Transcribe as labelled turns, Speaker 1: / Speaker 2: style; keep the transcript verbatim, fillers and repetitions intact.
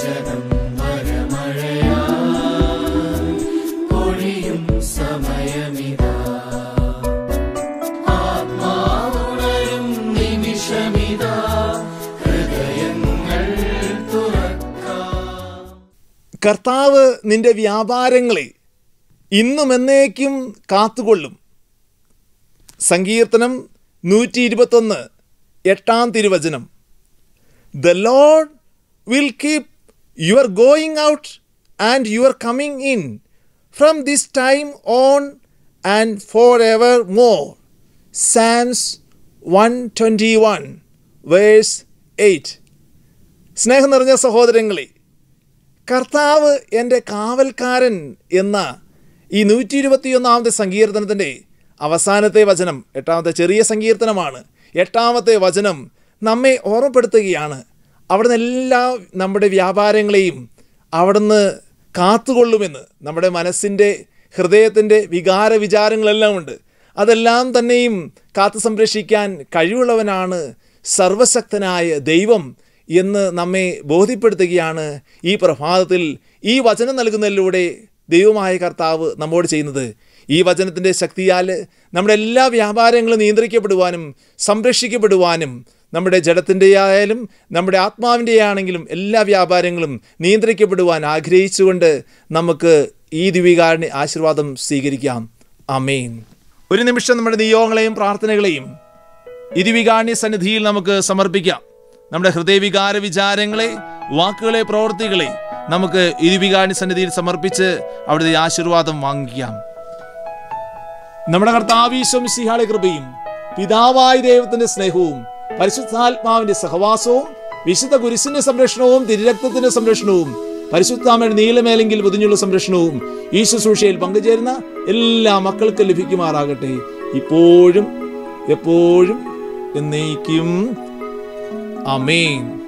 Speaker 1: വചനം വരമഴയാ പൊഴിയും സമയമിതാ. ആത്മാവുണരും നിമിഷമിതാ, ഹൃദയങ്ങൾ തുറക്കാം.
Speaker 2: കർത്താവ് നിന്റെ വ്യാപാരങ്ങളെ ഇന്നും എന്നേക്കും കാത്തുകൊള്ളും. സങ്കീർത്തനം നൂറ്റി ഇരുപത്തൊന്ന് എട്ടാം തിരുവചനം. The Lord will keep your going out and your coming in from this time on and forevermore. Psalms one twenty-one verse eight. സ്നേഹം നിറഞ്ഞ സഹോദരങ്ങളെ, കർത്താവ് എൻ്റെ കാവൽക്കാരൻ എന്ന ഈ നൂറ്റി ഇരുപത്തിയൊന്നാമത്തെ സങ്കീർത്തനത്തിൻ്റെ അവസാനത്തെ വചനം, എട്ടാമത്തെ ചെറിയ സങ്കീർത്തനമാണ്. എട്ടാമത്തെ വചനം നമ്മെ ഓർമ്മപ്പെടുത്തുകയാണ്, അവിടുന്ന് എല്ലാ നമ്മുടെ വ്യാപാരങ്ങളെയും അവിടുന്ന് കാത്തുകൊള്ളുമെന്ന്. നമ്മുടെ മനസ്സിൻ്റെ ഹൃദയത്തിൻ്റെ വികാര വിചാരങ്ങളെല്ലാം ഉണ്ട്, അതെല്ലാം തന്നെയും കാത്തു സംരക്ഷിക്കാൻ കഴിവുള്ളവനാണ് സർവശക്തനായ ദൈവം എന്ന് നമ്മെ ബോധ്യപ്പെടുത്തുകയാണ് ഈ പ്രഭാതത്തിൽ ഈ വചനം നൽകുന്നതിലൂടെ ദൈവമായ കർത്താവ് നമ്മോട് ചെയ്യുന്നത്. ഈ വചനത്തിൻ്റെ ശക്തിയാൽ നമ്മുടെ എല്ലാ വ്യാപാരങ്ങളും നിയന്ത്രിക്കപ്പെടുവാനും സംരക്ഷിക്കപ്പെടുവാനും, നമ്മുടെ ജഡത്തിൻ്റെ ആയാലും നമ്മുടെ ആത്മാവിൻ്റെ ആണെങ്കിലും എല്ലാ വ്യാപാരങ്ങളും നിയന്ത്രിക്കപ്പെടുവാൻ ആഗ്രഹിച്ചുകൊണ്ട് നമുക്ക് ഈ ദിവികാരുടെ ആശീർവാദം സ്വീകരിക്കാം. ആമേൻ. ഒരു നിമിഷം നമ്മുടെ നിയോഗങ്ങളെയും പ്രാർത്ഥനകളെയും ഈ ദിവികാരുടെ സന്നിധിയിൽ നമുക്ക് സമർപ്പിക്കാം. നമ്മുടെ ഹൃദയവികാര വിചാരങ്ങളെ, വാക്കുകളെ, പ്രവൃത്തികളെ നമുക്ക് ഈ ദിവികാരുടെ സന്നിധിയിൽ സമർപ്പിച്ച് അവിടുത്തെ ആശീർവാദം വാങ്ങിക്കാം. നമ്മുടെ കർത്താവ് ഈശോ മിശിഹായുടെ കൃപയും പിതാവായ ദൈവത്തിന്റെ സ്നേഹവും പരിശുദ്ധാത്മാവിന്റെ സഹവാസവും വിശുദ്ധ കുരിശിന്റെ സംരക്ഷണവും തിരുരക്തത്തിന്റെ സംരക്ഷണവും പരിശുദ്ധാമയുടെ നീലമേലെങ്കിൽ പൊതിഞ്ഞുള്ള സംരക്ഷണവും ഈ ശുശ്രൂഷയിൽ പങ്കുചേരുന്ന എല്ലാ മക്കൾക്കും ലഭിക്കുമാറാകട്ടെ, ഇപ്പോഴും എപ്പോഴും എന്നേക്കും. ആമേൻ.